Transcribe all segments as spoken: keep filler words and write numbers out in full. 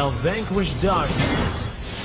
shall vanquish darkness.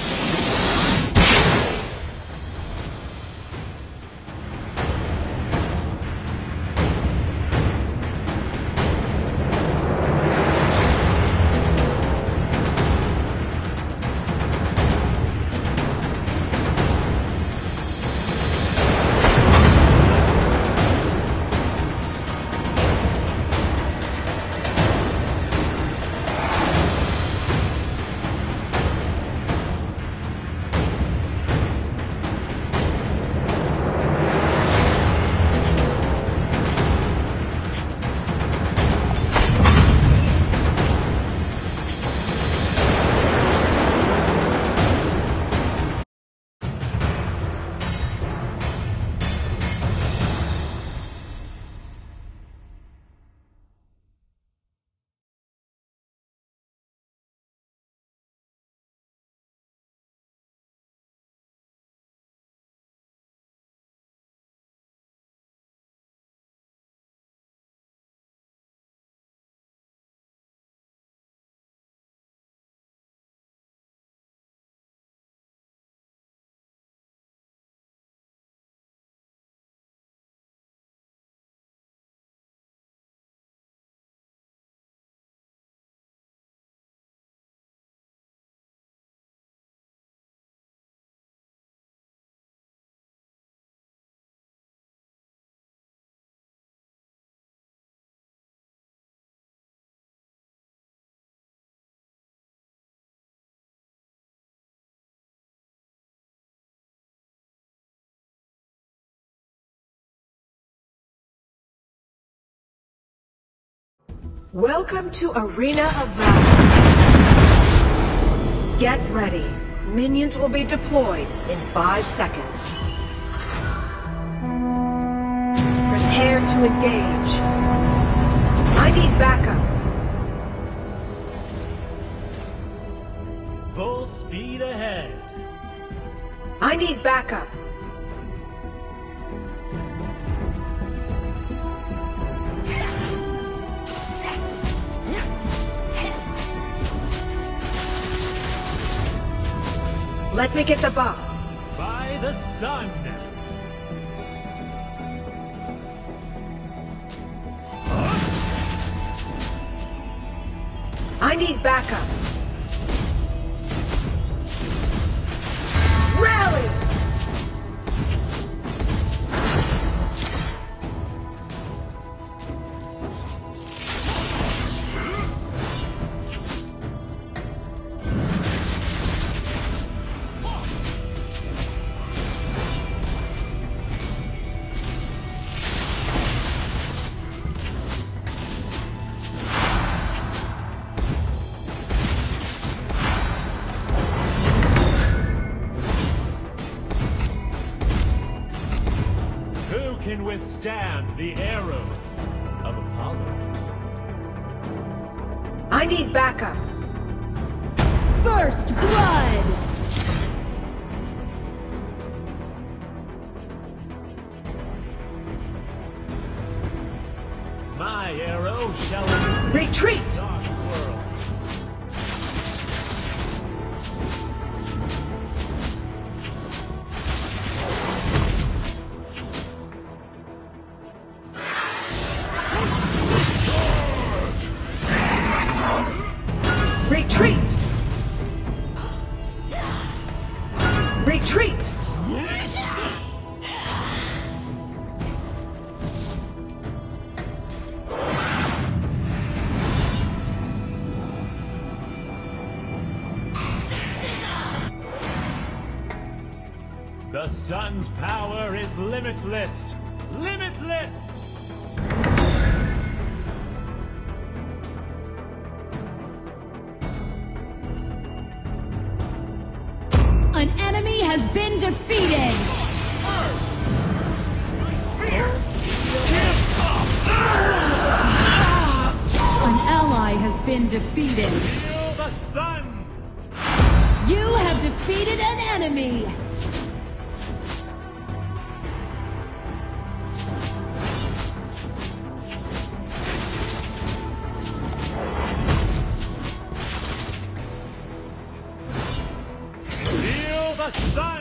Welcome to Arena of Valor. Get ready. Minions will be deployed in five seconds. Prepare to engage. I need backup. Full speed ahead. I need backup. Let me get the buff. By the sun. I need backup. Rally! Can withstand the arrows of Apollo. I need backup. First blood! My arrow shall retreat! Dark world. Retreat! Retreat! The sun's power is limitless! Limitless! An enemy has been defeated! An ally has been defeated. Feel the sun! You have defeated an enemy! the sun!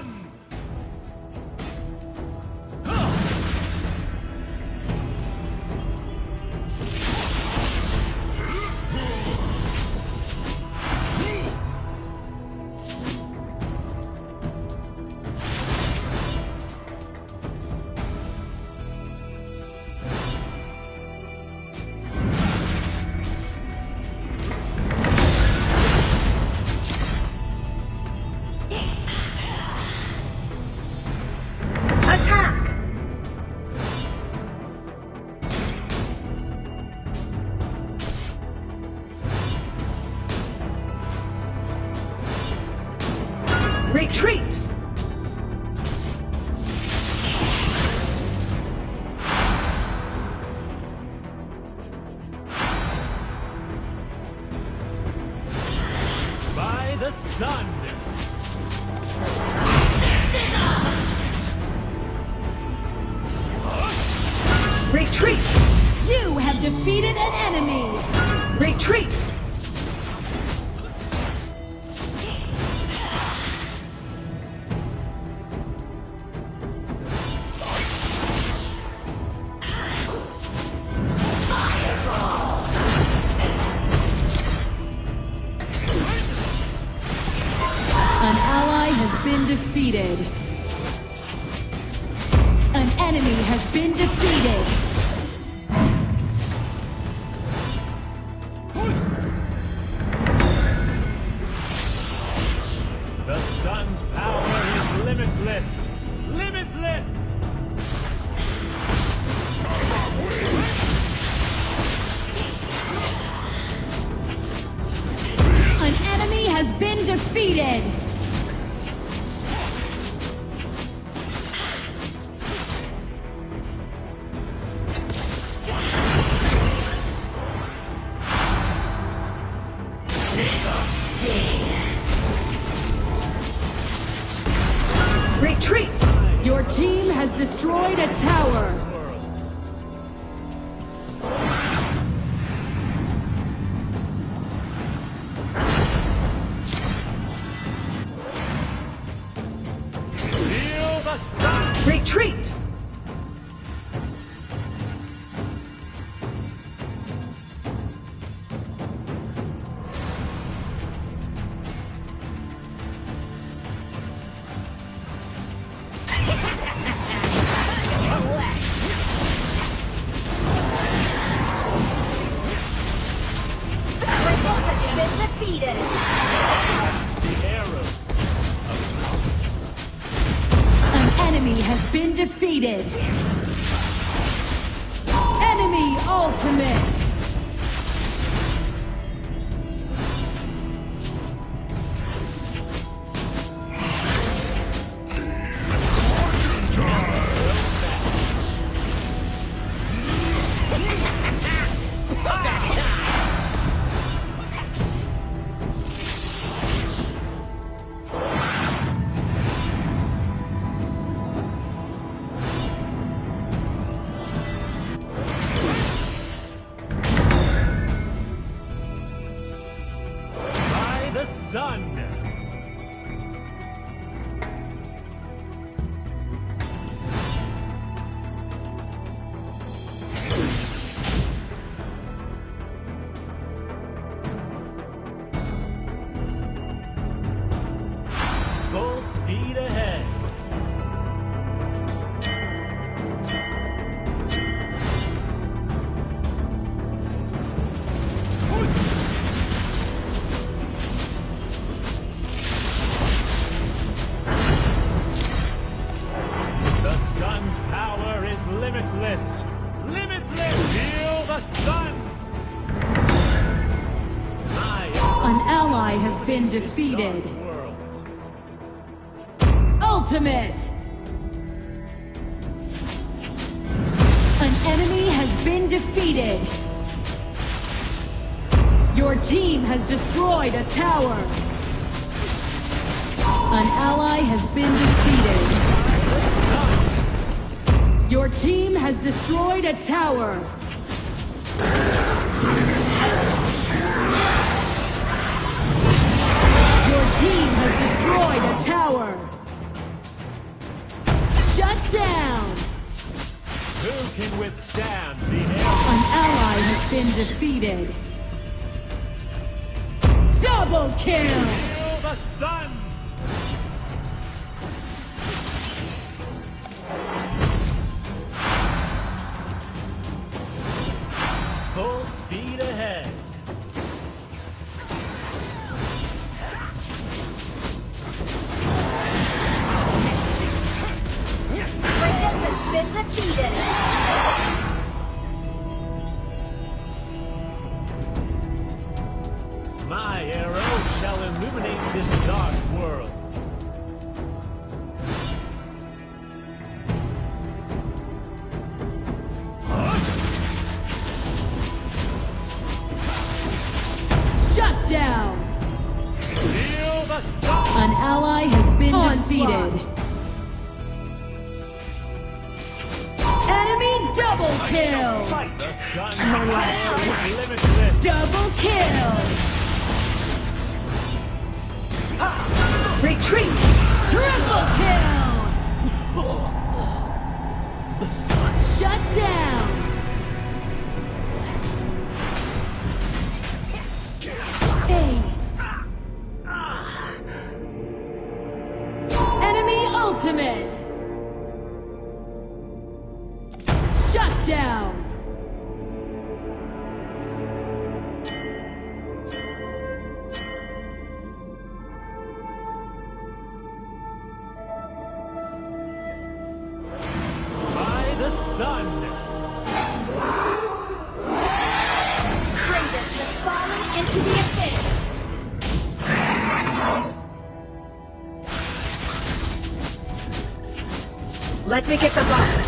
Retreat! By the sun! Retreat! You have defeated an enemy! Retreat! An ally has been defeated. An enemy has been defeated. The sun's power is limitless! Limitless! An enemy has been defeated. Retreat! Your team has destroyed a tower. Feel the sun! Retreat! Defeated. The arrow. An enemy has been defeated. Enemy ultimate. By the sun! Full speed ahead! The sun's power is limitless! Limitless! Feel the sun! I An ally has been defeated. world. Ultimate! An enemy has been defeated. Your team has destroyed a tower. An ally has been defeated. Your team has destroyed a tower. Your team has destroyed a tower. defeated. Double kill! Feel the sun! Full speed ahead. Kratos has been defeated. My arrow shall illuminate this dark world. Shut down! Feel the sun! An ally has been Onslaught. defeated. Enemy double kill! The sun's My last power is race. limitless. Double kill! Retreat! Triple kill! Shut down! Aced! Enemy ultimate! Shut down! By the sun! Kratos has fallen into the abyss. Let me get the ball.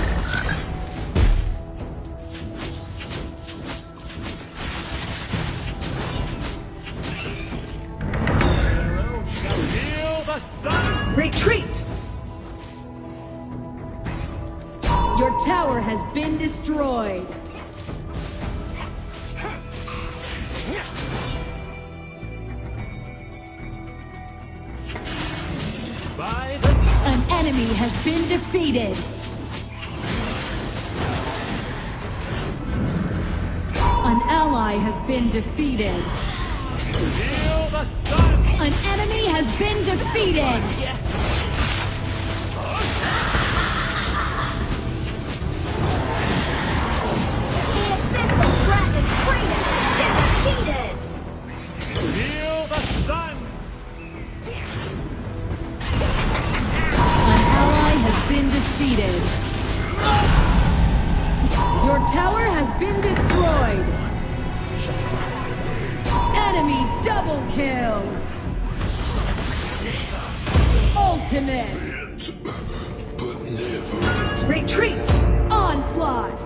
Arrow shall feel the sun! Retreat! Your tower has been destroyed. By the An enemy has been defeated. An ally has been defeated. feel the sun! An enemy has been defeated. The abyssal dragon Kratos has been defeated. Feel the sun! An ally has been defeated. Your tower has been destroyed. Enemy double kill. Ultimate. Retreat! Onslaught.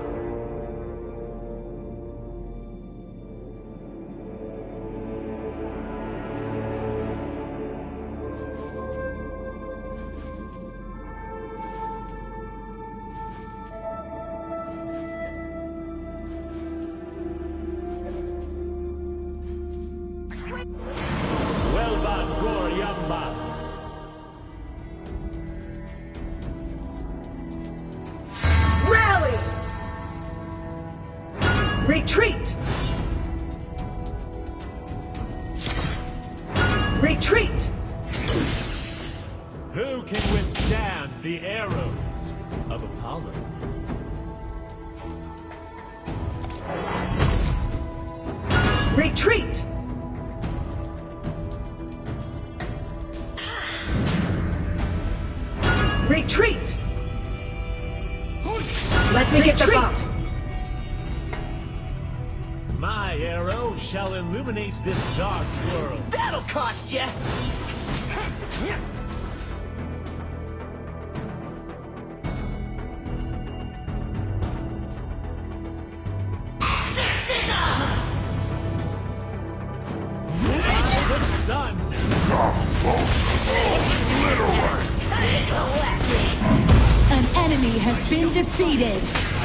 Welba Goryamba! Rally! Retreat! Retreat! Who can withstand the arrows of Apollo? Retreat! Retreat! Let me get the ball. My arrow shall illuminate this dark world. That'll cost you! The sun! An enemy has been defeated.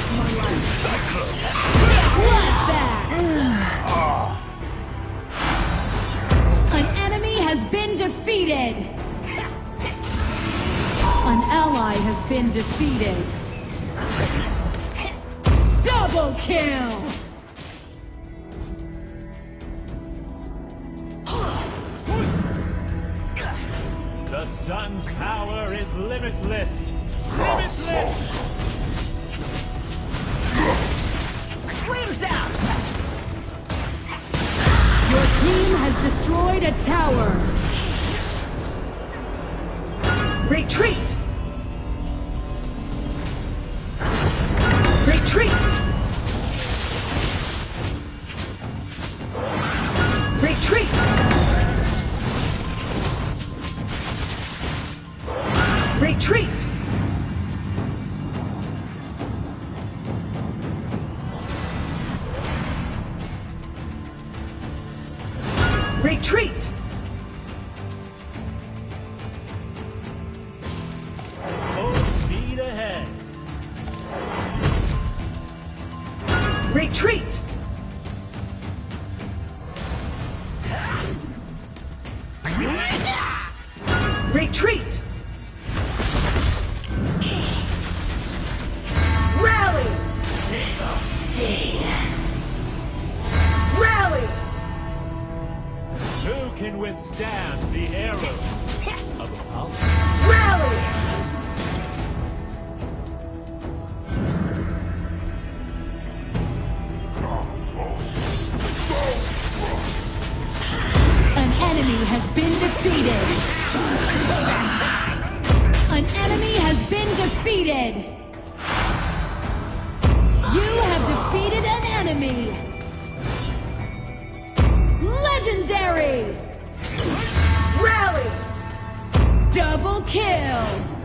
Bloodbath. An enemy has been defeated. An ally has been defeated. Double kill. The sun's power is limitless! Limitless! Sleeves out! Your team has destroyed a tower. Retreat! Retreat! Retreat! Retreat! Retreat! Full speed ahead! Retreat! Retreat! Rally! Rally! Who can withstand the arrows of Valor? Rally! An enemy has been defeated. An enemy has been defeated. You have defeated an enemy. Legendary! Rally! Double kill!